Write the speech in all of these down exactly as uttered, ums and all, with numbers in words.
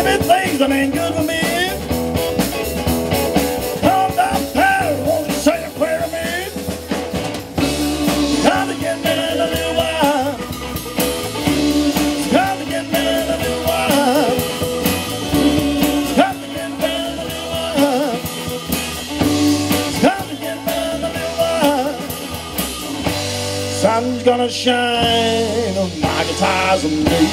Telling me things that ain't good for me. Calm down, pal, won't you say a prayer to me? Time to get me in a little while. Time to get me in a little while. Time to get me in a little while. Time to get me in a little while. Sun's gonna shine on my guitar someday.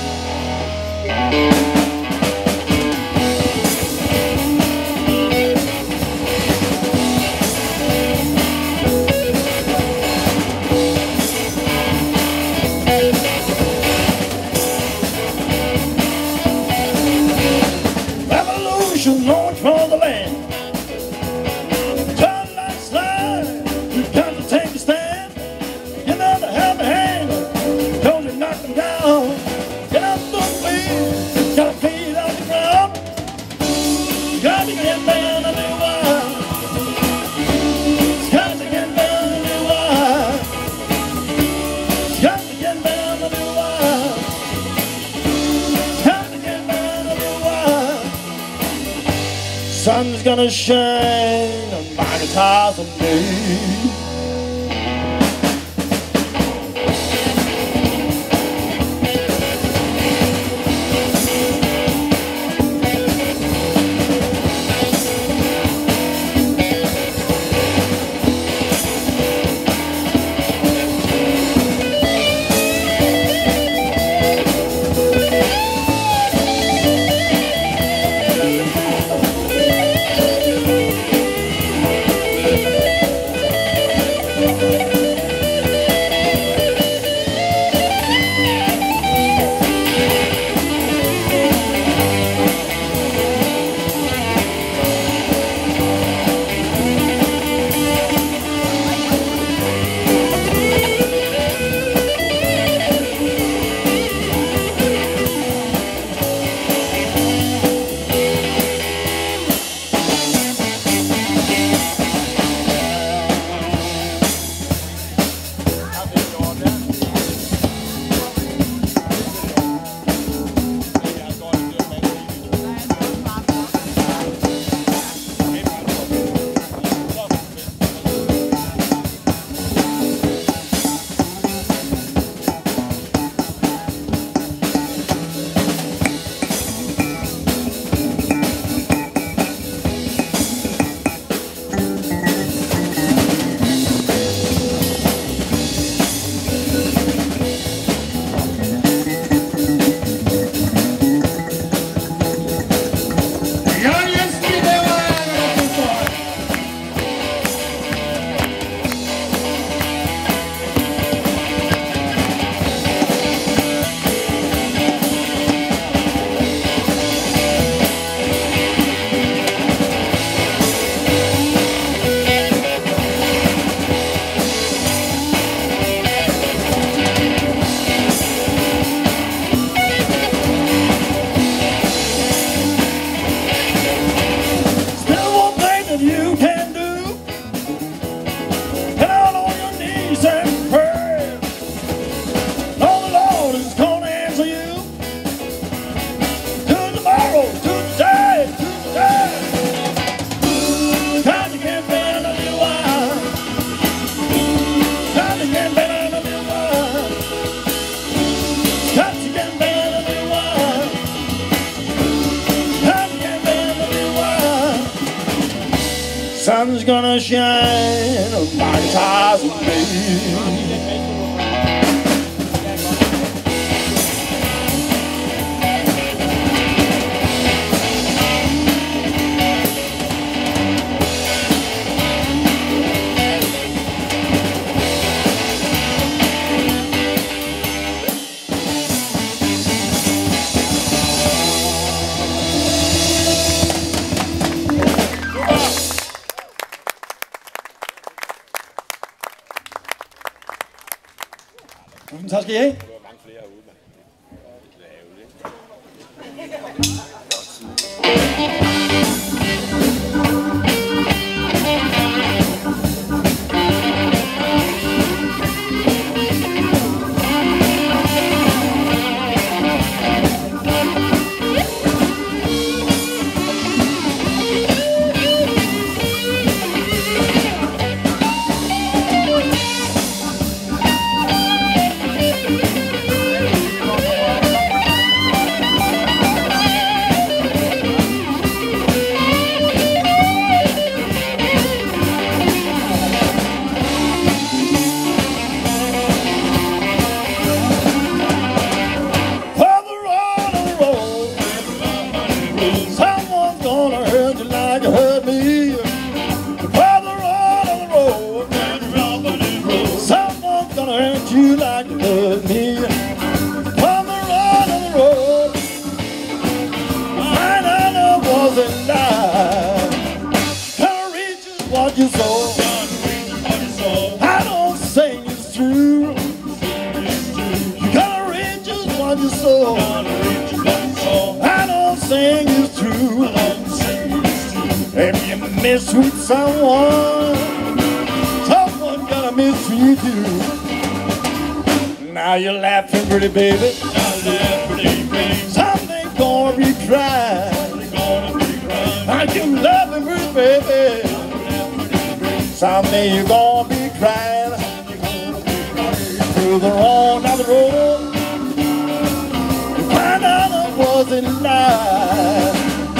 Revolution launched for the land. Turn like slide, you've got to take a stand. You know to have a hand, don't you knock them down. Get up to the feet, got feet on the ground. You got to get down a little while. You got to get down a little while. You got to get down a little while. You got to get down a little while. Sun's gonna shine on my guitar someday. Sun's gonna shine on my guitar someday. Tak skal I have. wasn't life. Gonna reach is what you saw. I don't sing it's true. You gonna reach is what you saw. I don't sing it's true. If you mistreat someone, someone gonna mistreat you. Now you're laughing pretty baby. Someday gonna be crying. Now you loving pretty baby. Someday you're gonna be crying. Through the wrong down the road, you find out it wasn't life.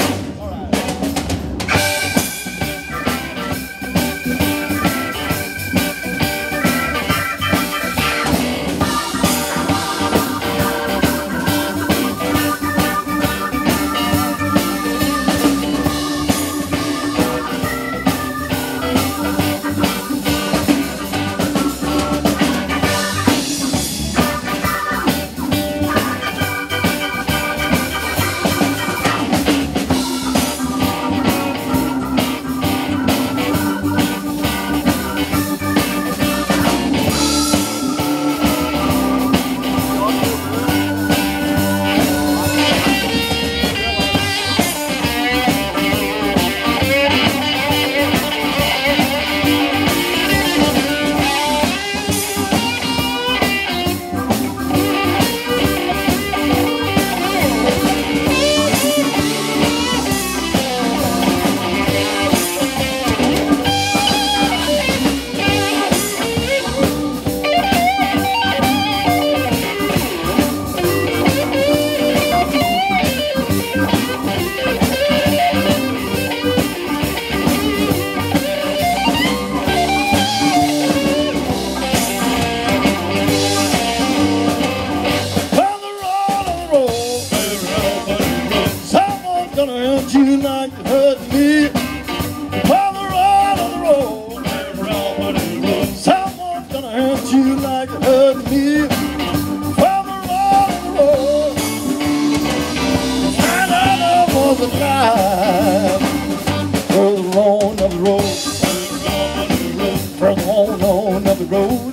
You like to hurt me. Father on the road, someone's gonna hurt you like to hurt me. Father on the road, and I know was a life. Further on of the road, further on on of the road,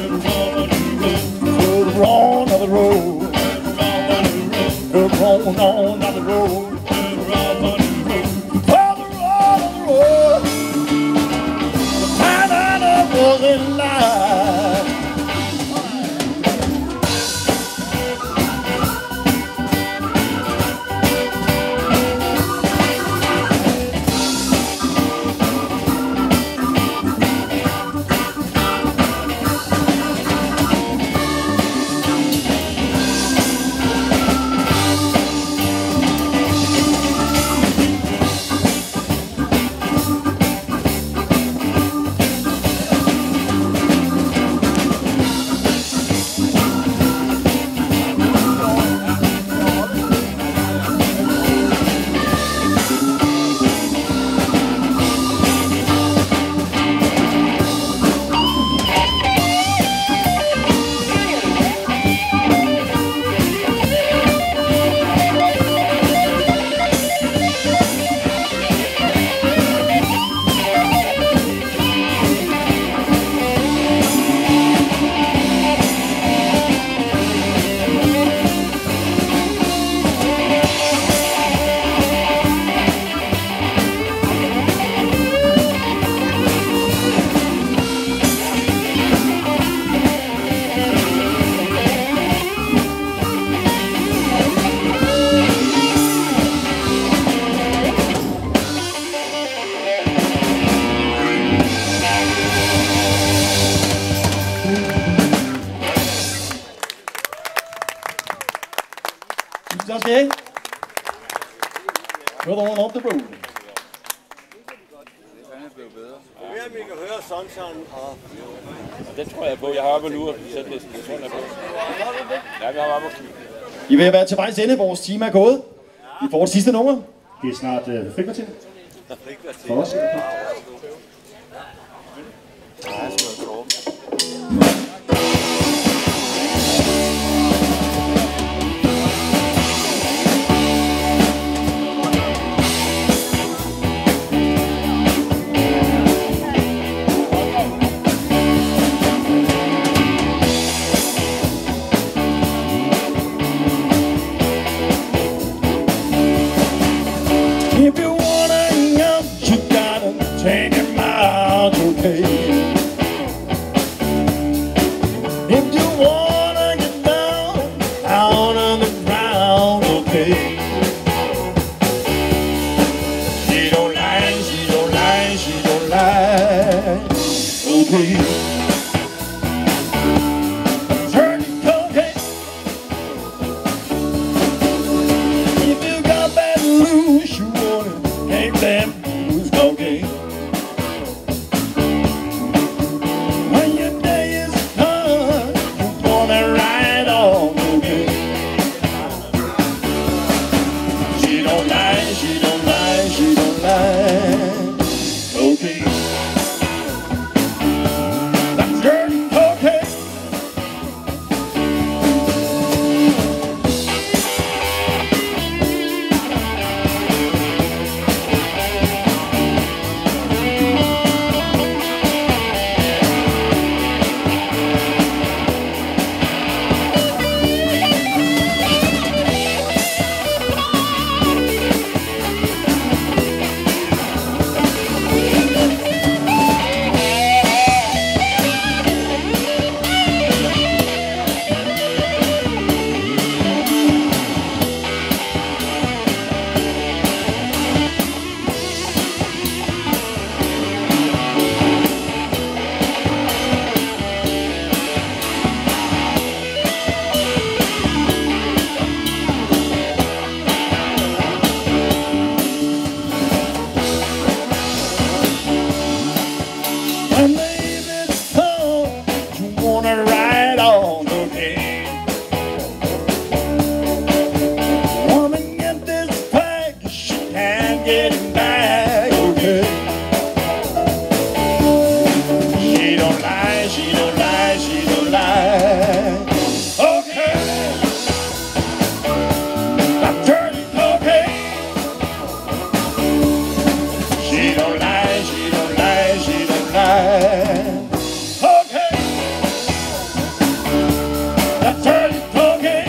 further on of the road, further on on of the road. Wasn't life. Så skal jeg. Further on up the road. Vi kan høre Sunshine og... Den tror jeg på. Jeg har oppe nu, og sætlisten. Jeg tror, den er på. Ja, vi har oppe. I vil være til vejs ende. Vores time er gået. Vi får det sidste nummer. Det er snart uh, frikvarter. For os. cocaine. Dirty cocaine. If you got bad loose, you wanna take that loose cocaine. When your day is done, you wanna ride on cocaine. She don't lie, she don't lie, she don't lie. Cocaine. That's dirty cocaine. When the evening's cold, you wanna ride on cocaine. Woman, get this pack, she can't get it back, okay? She don't lie, she don't lie, she don't lie, okay? That dirty cocaine. She don't lie, she don't lie, she don't lie. Okay, that's dirty cocaine.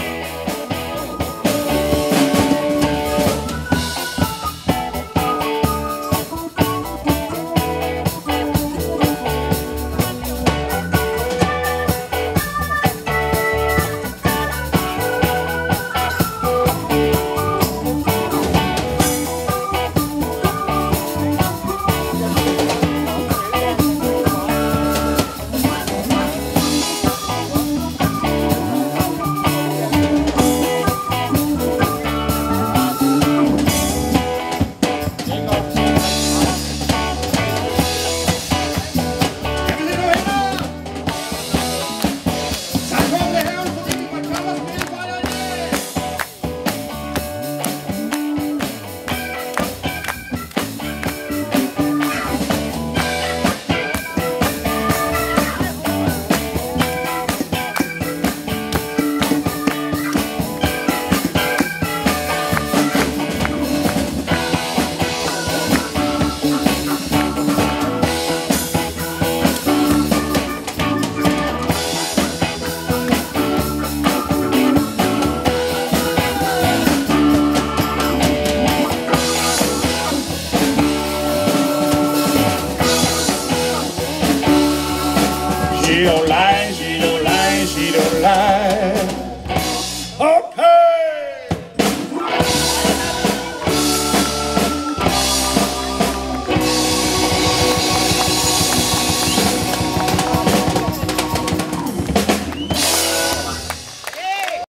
She don't lie.